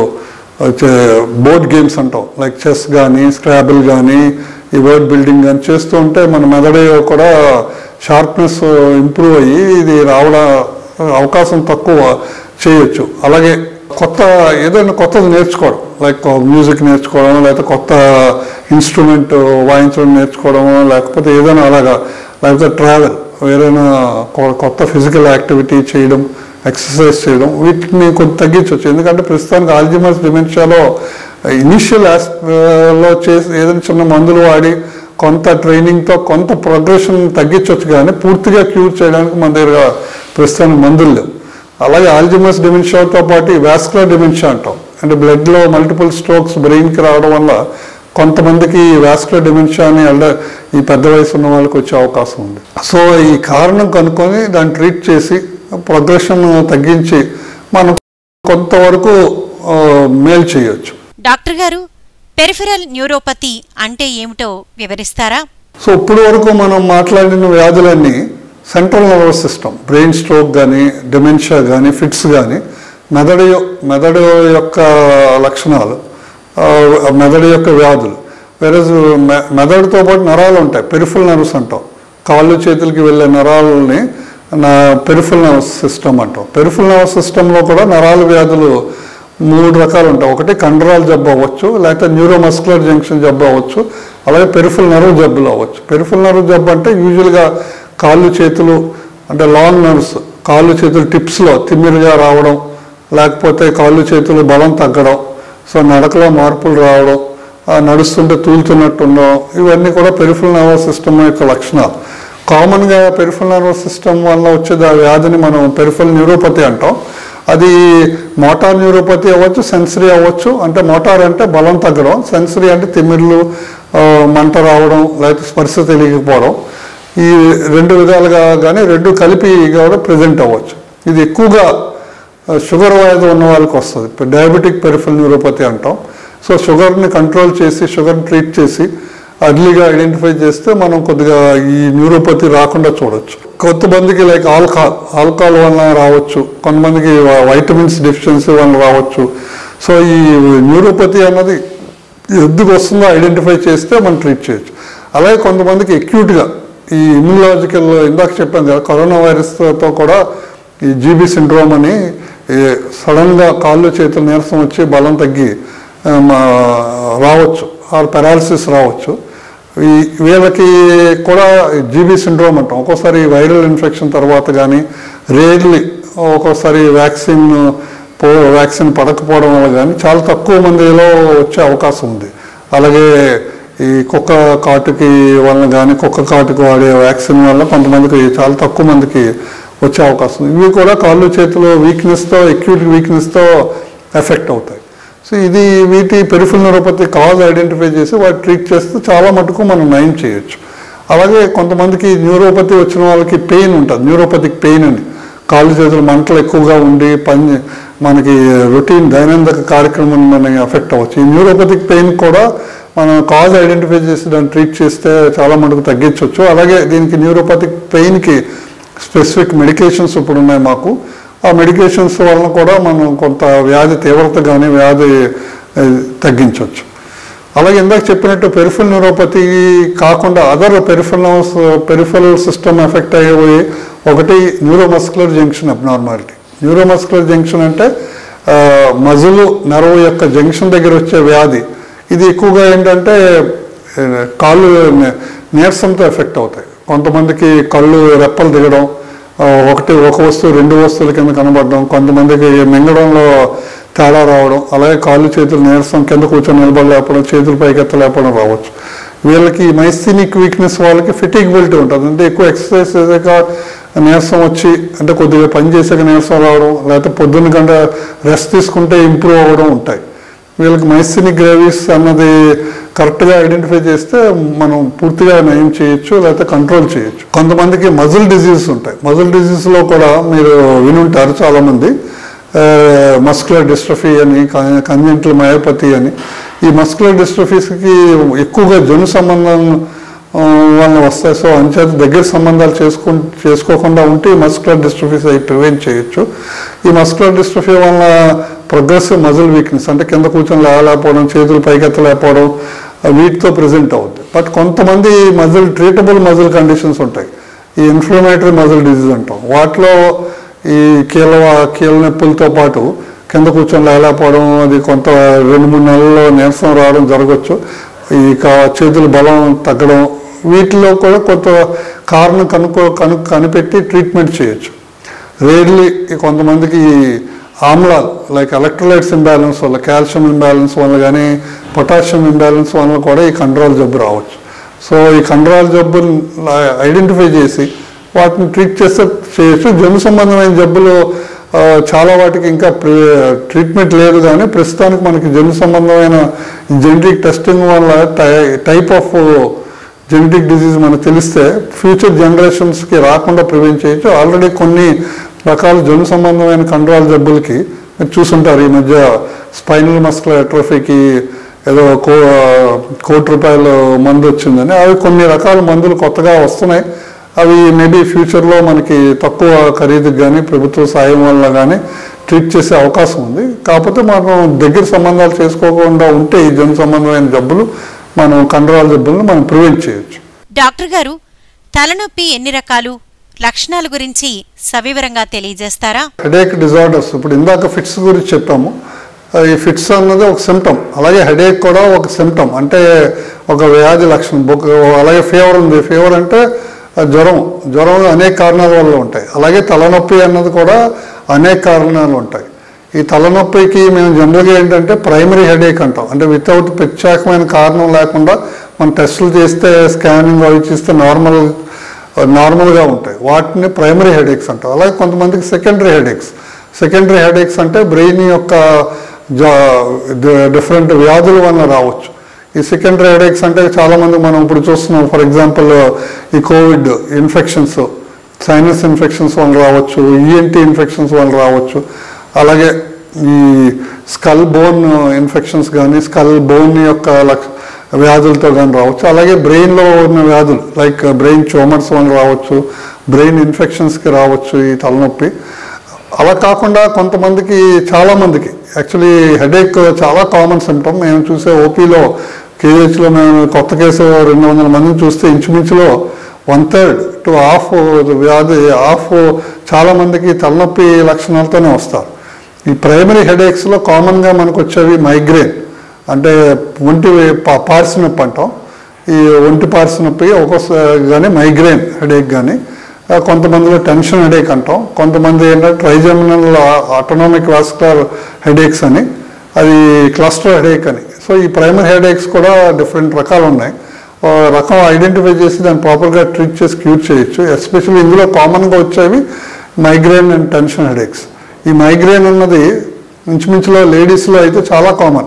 A: బోర్డ్ గేమ్స్ అంటాం, లైక్ చెస్ కానీ స్క్రాబుల్ కానీ ఈ వర్డ్ బిల్డింగ్ కానీ చేస్తూ ఉంటే మన మెదడు కూడా షార్ప్నెస్ ఇంప్రూవ్ అయ్యి ఇది రావడం అవకాశం తక్కువ చేయొచ్చు. అలాగే కొత్త ఏదైనా కొత్తది నేర్చుకోవడం, లైక్ మ్యూజిక్ నేర్చుకోవడం, లేకపోతే కొత్త ఇన్స్ట్రుమెంట్ వాయించడం నేర్చుకోవడం, లేకపోతే ఏదైనా అలాగా, లేకపోతే ట్రావెల్, ఏదైనా కొత్త ఫిజికల్ యాక్టివిటీ చేయడం, ఎక్సర్సైజ్ చేయడం, వీటిని కొంచెం తగ్గించవచ్చు. ఎందుకంటే ప్రస్తుతానికి ఆల్జిమస్ డిమెన్షియాలో ఇనిషియల్ లో చేసి ఏదైనా చిన్న మందులు వాడి కొంత ట్రైనింగ్తో కొంత ప్రోగ్రెషన్ తగ్గించవచ్చు, కానీ పూర్తిగా క్యూర్ చేయడానికి మన దగ్గర ప్రస్తుతానికి మందులు లేవు. అలాగే ఆల్జిమస్ డిమెన్షియాతో పాటు వాస్కులర్ డిమెన్షియా అంటాం, అంటే బ్లడ్లో మల్టిపుల్ స్ట్రోక్స్ బ్రెయిన్కి రావడం వల్ల కొంతమందికి వాస్కులర్ డిమెన్షియా అని ఈ పెద్ద వయసు ఉన్న వాళ్ళకి వచ్చే అవకాశం ఉంది. సో ఈ కారణం కనుక్కొని దాన్ని ట్రీట్ చేసి ప్రోగ్రెషన్ తగ్గించి మనం కొంతవరకు మేలు చేయొచ్చు.
B: డాక్టర్ గారు, పెరిఫెరల్ న్యూరోపతి అంటే ఏమిటో వివరిస్తారా?
A: సో ఇప్పుడు వరకు మనం మాట్లాడిన వ్యాధులన్నీ central nervous system, brain stroke కానీ డిమెన్షియా కానీ ఫిట్స్ కానీ మెదడు మెదడు యొక్క లక్షణాలు, మెదడు యొక్క వ్యాధులు. వేరే మెదడుతో పాటు నరాలు ఉంటాయి, పెరిఫెరల్ నర్వ్స్ అంటాం, కాళ్ళు చేతులకి వెళ్ళే నరాలని నా పెరిఫెరల్ నర్వస్ సిస్టమ్ అంటాం. పెరిఫెరల్ నర్వస్ సిస్టంలో కూడా నరాల వ్యాధులు మూడు రకాలు ఉంటాయి. ఒకటి కండరాల జబ్బు అవ్వచ్చు, లేకపోతే న్యూరోమస్కులర్ జంక్షన్ జబ్బు అవ్వచ్చు, అలాగే పెరిఫెరల్ నర్వ్ జబ్బులు అవ్వచ్చు. పెరిఫెరల్ నర్వ్ జబ్బు అంటే యూజువల్గా కాళ్ళు చేతులు అంటే లాంగ్ నర్వ్స్, కాళ్ళు చేతులు టిప్స్లో తిమ్మిరిగా రావడం, లేకపోతే కాళ్ళు చేతులు బలం తగ్గడం, సో నడకలో మార్పులు రావడం, నడుస్తుంటే తూలుతున్నట్టు ఉండడం, ఇవన్నీ కూడా పెరిఫెరల్ నర్వస్ సిస్టమ్ యొక్క లక్షణాలు. కామన్గా పెరిఫెరల్ నర్వస్ సిస్టమ్ వల్ల వచ్చే వ్యాధిని మనం పెరిఫెరల్ న్యూరోపతి అంటాం. అది మోటార్ న్యూరోపతి అవ్వచ్చు, సెన్సరీ అవ్వచ్చు. అంటే మోటార్ అంటే బలం తగ్గడం, సెన్సరీ అంటే తిమ్మిర్లు, మంట రావడం, లేకపోతే స్పర్శ తెలియకపోవడం. ఈ రెండు విధాలుగా కానీ రెండు కలిపి కూడా ప్రజెంట్ అవ్వచ్చు. ఇది ఎక్కువగా షుగర్ వ్యాధి ఉన్న వాళ్ళకి వస్తుంది, డయాబెటిక్ పెరిఫెరల్ న్యూరోపతి అంటాం. సో షుగర్ని కంట్రోల్ చేసి, షుగర్ని ట్రీట్ చేసి అర్లీగా ఐడెంటిఫై చేస్తే మనం కొద్దిగా ఈ న్యూరోపతి రాకుండా చూడవచ్చు. కొంతమందికి లైక్ ఆల్కహాల్ ఆల్కహాల్ వలన రావచ్చు, కొంతమందికి వైటమిన్స్ డెఫిషియన్సీ వలన రావచ్చు. సో ఈ న్యూరోపతి అన్నది ఎందుకు వస్తుందో ఐడెంటిఫై చేస్తే మనం ట్రీట్ చేయొచ్చు. అలాగే కొంతమందికి అక్యూట్గా ఈ ఇమ్యూనలాజికల్, ఇందాక చెప్పాను కదా, కరోనా వైరస్తో కూడా ఈ జీబీ సిండ్రోమ్ అని సడన్గా కాళ్ళు చేతులు నీరసం వచ్చి బలం తగ్గి రావచ్చు, ఆర్ పెరాలసిస్ రావచ్చు. ఈ వీళ్ళకి కూడా జీబీ సిండ్రోమ్ అంటాం. ఒక్కోసారి వైరల్ ఇన్ఫెక్షన్ తర్వాత కానీ, రేర్లీ ఒక్కోసారి వ్యాక్సిన్ పో వ్యాక్సిన్ పడకపోవడం వల్ల కానీ చాలా తక్కువ మందిలో వచ్చే అవకాశం ఉంది. అలాగే ఈ కుక్క కాటుకి వలన కానీ, కుక్క కాటుకు వాడే వ్యాక్సిన్ వల్ల కొంతమందికి చాలా తక్కువ మందికి వచ్చే అవకాశం ఉంది. ఇవి కూడా కాళ్ళు చేతులు వీక్నెస్తో, అక్యూట్ వీక్నెస్తో ఎఫెక్ట్ అవుతాయి. సో ఇది వీటి పెరిఫెరల్ న్యూరోపతి కాజ్ ఐడెంటిఫై చేసి వాటి ట్రీట్ చేస్తే చాలా మటుకు మనం నయం చేయొచ్చు. అలాగే కొంతమందికి న్యూరోపతి వచ్చిన వాళ్ళకి పెయిన్ ఉంటుంది, న్యూరోపతిక్ పెయిన్ అని, కాళ్ళు చేతులు మంటలు ఎక్కువగా ఉండి పని మనకి రొటీన్ దైనందిక కార్యక్రమం మనకి ఎఫెక్ట్ అవ్వచ్చు. ఈ న్యూరోపతిక్ పెయిన్ కూడా మనం కాజ్ ఐడెంటిఫై చేసి దాన్ని ట్రీట్ చేస్తే చాలా మటుకు తగ్గించవచ్చు. అలాగే దీనికి న్యూరోపతిక్ పెయిన్కి స్పెసిఫిక్ మెడికేషన్స్ ఇప్పుడు ఉన్నాయి మాకు. ఆ మెడికేషన్స్ వలన కూడా మనం కొంత వ్యాధి తీవ్రత కానీ వ్యాధి తగ్గించవచ్చు. అలాగే ఇందాక చెప్పినట్టు పెరిఫరల్ న్యూరోపతి కాకుండా other peripheral peripheral system effect అయ్యే ఒకటి neuromuscular junction abnormality. Neuromuscular junction అంటే మజిల్ నర్వ్ యొక్క జంక్షన్ దగ్గర వచ్చే వ్యాధి. ఇది ఎక్కువగా ఏంటంటే కాళ్ళు నీరసంతో ఎఫెక్ట్ అవుతాయి. కొంతమందికి కళ్ళు రెప్పలు దిగడం, ఒకటి ఒక వస్తువు రెండు వస్తువుల కింద కనబడడం, కొంతమందికి మింగడంలో తేడా రావడం, అలాగే కాళ్ళు చేతులు నీరసం, కింద కూర్చొని నిలబడలేకపోవడం, చేతులు పైకెత్తలేకపోవడం రావచ్చు. వీళ్ళకి మైస్థీనిక్ వీక్నెస్ వాళ్ళకి ఫెటిగబిలిటీ ఉంటుంది, అంటే ఎక్కువ ఎక్సర్సైజ్ చేసాక నీరసం వచ్చి, అంటే కొద్దిగా పని చేసాక నీరసం రావడం, లేకపోతే పొద్దున్న గంట రెస్ట్ తీసుకుంటే ఇంప్రూవ్ అవ్వడం ఉంటాయి. వీళ్ళకి మైస్థీనిక్ గ్రేవిస్ అన్నది కరెక్ట్గా ఐడెంటిఫై చేస్తే మనం పూర్తిగా నయం చేయొచ్చు, లేకపోతే కంట్రోల్ చేయొచ్చు. కొంతమందికి మజిల్ డిజీజెస్ ఉంటాయి. మజిల్ డిజీజ్లో కూడా మీరు వినుంటారు చాలామంది, మస్కులర్ డిస్ట్రఫీ అని, కంజెంటల్ మయోపతి అని. ఈ మస్కులర్ డిస్ట్రఫీస్కి ఎక్కువగా జను సంబంధం వలన వస్తాయి. సో అంచేత దగ్గర సంబంధాలు చేసుకో చేసుకోకుండా ఉంటే ఈ మస్కులర్ డిస్ట్రఫీస్ అవి ప్రివెంట్ చేయొచ్చు. ఈ మస్కులర్ డిస్ట్రఫీ వలన ప్రోగ్రెసివ్ మజిల్ వీక్నెస్, అంటే కింద కూర్చొని లేకపోవడం, చేతులు పైకెత్తలేకపోవడం, వీటితో ప్రెజెంట్ అవుతుంది. బట్ కొంతమంది మజిల్ ట్రీటబుల్ మజిల్ కండిషన్స్ ఉంటాయి, ఈ ఇన్ఫ్లమేటరీ మజిల్ డిజీజ్ అంటాం. వాటిలో ఈ కీళ్ళ కీళ్ళ నొప్పులతో పాటు కింద కూర్చొని లేకపోవడం, అది కొంత రెండు మూడు నెలల్లో నీరసం రావడం జరగవచ్చు. ఈ చేతుల బలం తగ్గడం, వీటిలో కూడా కొంత కారణం కనుక్కో కను కనిపెట్టి ట్రీట్మెంట్ చేయొచ్చు. రేర్లీ కొంతమందికి ఆమ్లాలు లైక్ ఎలక్ట్రోలైట్స్ ఇంబ్యాలెన్స్ వల్ల, కాల్షియం ఇంబ్యాలెన్స్ వల్ల కానీ పొటాషియం ఇంబ్యాలెన్స్ వల్ల కూడా ఈ కండరాల జబ్బు రావచ్చు. సో ఈ కండరాల జబ్బులు ఐడెంటిఫై చేసి వాటిని ట్రీట్ చేస్తే చేయొచ్చు. జన్యు సంబంధమైన జబ్బులు చాలా వాటికి ఇంకా ట్రీట్మెంట్ లేదు, కానీ ప్రస్తుతానికి మనకి జన్యు సంబంధమైన జెనెటిక్ టెస్టింగ్ వల్ల టై టైప్ ఆఫ్ జెనెటిక్ డిజీజ్ మనకు తెలిస్తే ఫ్యూచర్ జనరేషన్స్కి రాకుండా ప్రివెంట్ చేయొచ్చు. ఆల్రెడీ కొన్ని రకాల జన్యు సంబంధమైన కండరాల జబ్బులకి మీరు చూసుంటారు. ఈ మధ్య స్పైనల్ మస్కులర్ అట్రోఫీకి ఏదో కో కోటి రూపాయల మందు వచ్చిందని, అవి కొన్ని రకాల మందులు కొత్తగా వస్తున్నాయి. అవి మేబీ ఫ్యూచర్లో మనకి తక్కువ ఖరీదుకి కానీ ప్రభుత్వ సాయం వల్ల కానీ ట్రీట్ చేసే అవకాశం ఉంది. కాకపోతే మనం దగ్గర సంబంధాలు చేసుకోకుండా ఉంటే ఈ జన్యు సంబంధమైన జబ్బులు, మనం కండరాల జబ్బులను మనం ప్రివెంట్ చేయొచ్చు.
B: డాక్టర్ గారు, తలనొప్పి ఎన్ని రకాలు, లక్షణాల గురించి సవివరంగా తెలియజేస్తారా?
A: హెడేక్ డిజార్డర్స్, ఇప్పుడు ఇందాక ఫిట్స్ గురించి చెప్పాము. ఈ ఫిట్స్ అన్నది ఒక సిమ్టమ్, అలాగే హెడేక్ కూడా ఒక సిమ్టమ్, అంటే ఒక వ్యాధి లక్షణం. అలాగే ఫీవర్ ఉంది, ఫీవర్ అంటే జ్వరం, జ్వరం అనేక కారణాల వల్ల ఉంటాయి. అలాగే తలనొప్పి అన్నది కూడా అనేక కారణాలు ఉంటాయి. ఈ తలనొప్పికి మేము జనరల్గా ఏంటంటే ప్రైమరీ హెడేక్ అంటాం, అంటే వితౌట్ ప్రత్యేకమైన కారణం లేకుండా మనం టెస్టులు చేస్తే, స్కానింగ్ అవి చేస్తే నార్మల్ నార్మల్గా ఉంటాయి, వాటిని ప్రైమరీ హెడేక్స్ అంటాం. అలాగే కొంతమందికి సెకండరీ హెడేక్స్. సెకండరీ హెడేక్స్ అంటే బ్రెయిన్ యొక్క డిఫరెంట్ వ్యాధుల వల్ల రావచ్చు. ఈ సెకండరీ హెడేక్స్ అంటే చాలామంది మనం ఇప్పుడు చూస్తున్నాం. ఫర్ ఎగ్జాంపుల్ ఈ కోవిడ్ ఇన్ఫెక్షన్స్, సైనస్ ఇన్ఫెక్షన్స్ వల్ల రావచ్చు, ఈఎన్టీ ఇన్ఫెక్షన్స్ వల్ల రావచ్చు. అలాగే ఈ స్కల్ బోన్ ఇన్ఫెక్షన్స్ కానీ, స్కల్ బోన్ యొక్క లక్ష వ్యాధులతో కానీ రావచ్చు. అలాగే బ్రెయిన్లో ఉన్న వ్యాధులు లైక్ బ్రెయిన్ ట్యూమర్స్ వల్ల రావచ్చు, బ్రెయిన్ ఇన్ఫెక్షన్స్కి రావచ్చు ఈ తలనొప్పి. అలా కాకుండా కొంతమందికి, చాలామందికి యాక్చువల్లీ హెడేక్ చాలా కామన్ సిమ్టమ్. మేము చూసే ఓపీలో కేజీహెచ్లో మేము కొత్త కేసు రెండు వందల మందిని చూస్తే ఇంచుమించులో వన్ థర్డ్ టు హాఫ్ వ్యాధి హాఫ్ చాలామందికి తలనొప్పి లక్షణాలతోనే వస్తారు. ఈ ప్రైమరీ హెడేక్స్లో కామన్గా మనకు వచ్చేవి మైగ్రేన్, అంటే ఒంటి పార్సి నొప్పి అంటాం. ఈ ఒంటి పార్సి నొప్పి ఒక్కోసారి కానీ మైగ్రేన్ హెడేక్ కానీ, కొంతమందిలో టెన్షన్ హెడేక్ అంటాం. కొంతమంది ఏంటంటే ట్రైజెమినల్ ఆటోనామిక్ వాస్కులర్ హెడేక్స్ అని, అది క్లస్టర్ హెడేక్ అని. సో ఈ ప్రైమరీ హెడేక్స్ కూడా డిఫరెంట్ రకాలు ఉన్నాయి. రకం ఐడెంటిఫై చేసి దాన్ని ప్రాపర్గా ట్రీట్ చేసి క్యూర్ చేయొచ్చు. ఎస్పెషల్లీ ఇందులో కామన్గా వచ్చేవి మైగ్రేన్ అండ్ టెన్షన్ హెడేక్స్. ఈ మైగ్రేన్ అన్నది ఇంచుమించులో లేడీస్లో అయితే చాలా కామన్.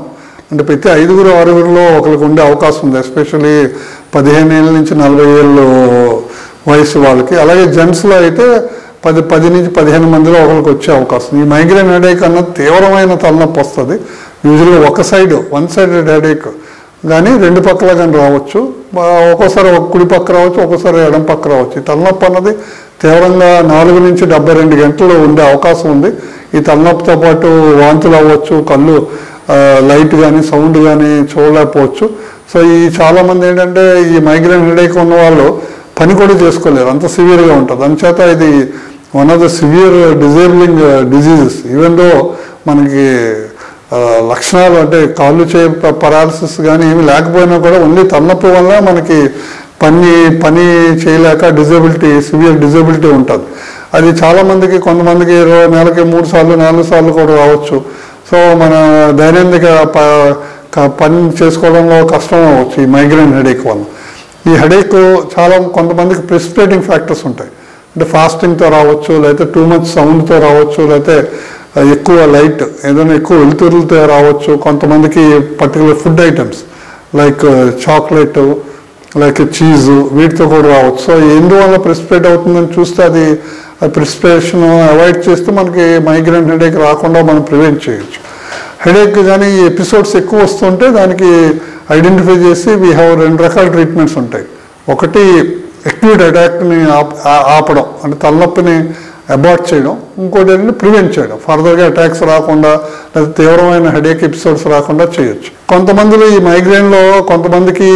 A: అంటే ప్రతి ఐదుగురు ఆరుగురిలో ఒకరికి ఉండే అవకాశం ఉంది, ఎస్పెషల్లీ పదిహేను ఏళ్ళ నుంచి నలభై ఏళ్ళు వయసు వాళ్ళకి. అలాగే జెంట్స్లో అయితే పది పది నుంచి పదిహేను మందిలో ఒకరికి వచ్చే అవకాశం. ఈ మైగ్రేన్ హెడేక్ అన్నది తీవ్రమైన తలనొప్పి వస్తుంది. యూజువల్గా ఒక సైడ్ వన్ సైడెడ్ హెడేక్ కానీ రెండు పక్కల కానీ రావచ్చు. ఒక్కోసారి ఒక కుడి పక్క రావచ్చు, ఒక్కోసారి ఎడం పక్క రావచ్చు. ఈ తలనొప్పి అన్నది తీవ్రంగా నాలుగు నుంచి డెబ్బై రెండు గంటలు ఉండే అవకాశం ఉంది. ఈ తలనొప్పితో పాటు వాంతులు అవ్వచ్చు, కళ్ళు లైట్ కానీ సౌండ్ కానీ చూడలేకపోవచ్చు. సో ఈ చాలామంది ఏంటంటే ఈ మైగ్రేన్ హెడేక్ ఉన్న వాళ్ళు పని కూడా చేసుకోలేరు, అంత సివియర్గా ఉంటుంది. అందుచేత ఇది one of the severe disabling diseases. Even though మనకి లక్షణాలు అంటే కాళ్ళు చే పరాలసిస్ కానీ ఏమి లేకపోయినా కూడా ఓన్లీ తలనొప్పి వల్ల మనకి పని పని చేయలేక డిజేబిలిటీ సివియర్ డిజేబిలిటీ ఉంటుంది. అది చాలామందికి కొంతమందికి ఇరవై నెలకి మూడు సార్లు నాలుగు సార్లు కూడా రావచ్చు. సో మన దైనందిక పని చేసుకోవడంలో కష్టం అవ్వచ్చు ఈ మైగ్రేన్ హెడేక్ వల్ల. ఈ హెడేక్ చాలా కొంతమందికి ప్రెసిపిటేటింగ్ ఫ్యాక్టర్స్ ఉంటాయి. అంటే ఫాస్టింగ్తో రావచ్చు, లేకపోతే టూ మచ్ సౌండ్తో రావచ్చు, లేకపోతే ఎక్కువ లైట్ ఏదైనా ఎక్కువ వెలుతురులతో రావచ్చు. కొంతమందికి particular food items like chocolate, like cheese, వీటితో కూడా రావచ్చు. సో ఎందువల్ల ప్రెసిపిటేట్ అవుతుందని చూస్తే అది ప్రెసిపిటేషన్ అవాయిడ్ చేస్తే మనకి మైగ్రేన్ హెడేక్ రాకుండా మనం ప్రివెంట్ చేయొచ్చు. హెడేక్ కానీ ఈ ఎపిసోడ్స్ ఎక్కువ వస్తుంటే దానికి ఐడెంటిఫై చేసి వీ హ్యావ్ రెండు రకాల ట్రీట్మెంట్స్ ఉంటాయి. ఒకటి అక్యూట్ అటాక్ని ఆపడం, అంటే తలనొప్పిని అబార్ట్ చేయడం. ఇంకోటి ఏంటంటే ప్రివెంట్ చేయడం, ఫర్దర్గా అటాక్స్ రాకుండా లేదా తీవ్రమైన హెడేక్ ఎపిసోడ్స్ రాకుండా చేయొచ్చు. కొంతమందిలో ఈ మైగ్రేన్లో కొంతమందికి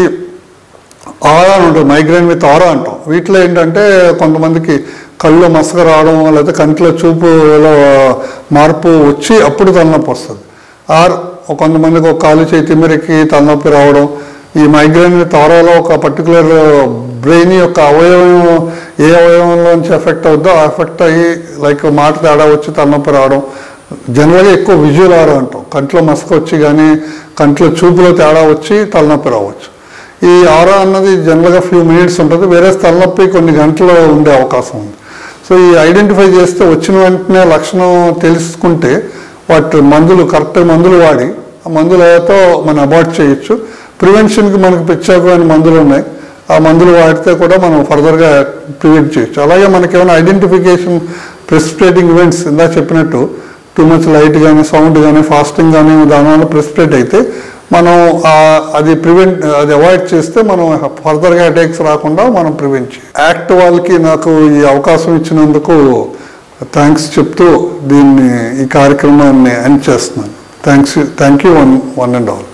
A: ఆరా అని ఉంటుంది, మైగ్రేన్ విత్ ఆరా అంటాం. వీటిలో ఏంటంటే కొంతమందికి కళ్ళు మసక రావడం, లేకపోతే కంటిలో చూపులో మార్పు వచ్చి అప్పుడు తలనొప్పి వస్తుంది. ఆర్ కొంతమందికి ఒక కాలు చేయి తిమ్మిరికి తలనొప్పి రావడం. ఈ మైగ్రేన్ విత్ ఆరాలో ఒక పర్టికులర్ బ్రెయిన్ యొక్క అవయవం ఏ అవయవంలోంచి ఎఫెక్ట్ అవుద్దో ఆ ఎఫెక్ట్ అయ్యి లైక్ మాట తేడా వచ్చి తలనొప్పి రావడం. జనరల్గా ఎక్కువ విజువల్ ఆరా అంటాం, కంట్లో మసక వచ్చి కానీ కంట్లో చూపులో తేడా వచ్చి తలనొప్పి రావచ్చు. ఈ ఆరా అన్నది జనరల్గా ఫ్యూ మినిట్స్ ఉంటుంది, వేరే తలనొప్పి కొన్ని గంటలు ఉండే అవకాశం ఉంది. సో ఈ ఐడెంటిఫై చేస్తే వచ్చిన వెంటనే లక్షణం తెలుసుకుంటే వాటి మందులు కరెక్ట్ మందులు వాడి ఆ మందులతో మనం అబార్ట్ చేయొచ్చు. ప్రివెన్షన్కి మనకు ప్రత్యేకమైన మందులు ఉన్నాయి, ఆ మందులు వాడితే కూడా మనం ఫర్దర్గా ప్రివెంట్ చేయొచ్చు. అలాగే మనకి ఏమైనా ఐడెంటిఫికేషన్ ప్రెసిపిటేటింగ్ ఈవెంట్స్ ఇందా చెప్పినట్టు టూ మచ్ లైట్ కానీ సౌండ్ కానీ ఫాస్టింగ్ కానీ దానివల్ల ప్రెసిపిటేట్ అయితే మనం అది ప్రివెంట్ అది అవాయిడ్ చేస్తే మనం ఫర్దర్గా అటాక్స్ రాకుండా మనం ప్రివెంట్ చేయాలి. యాక్ట్ వాళ్ళకి నాకు ఈ అవకాశం ఇచ్చినందుకు థ్యాంక్స్ చెప్తూ దీన్ని ఈ కార్యక్రమాన్ని ఎండ్ చేస్తున్నాను. Thanks thank you one one and all.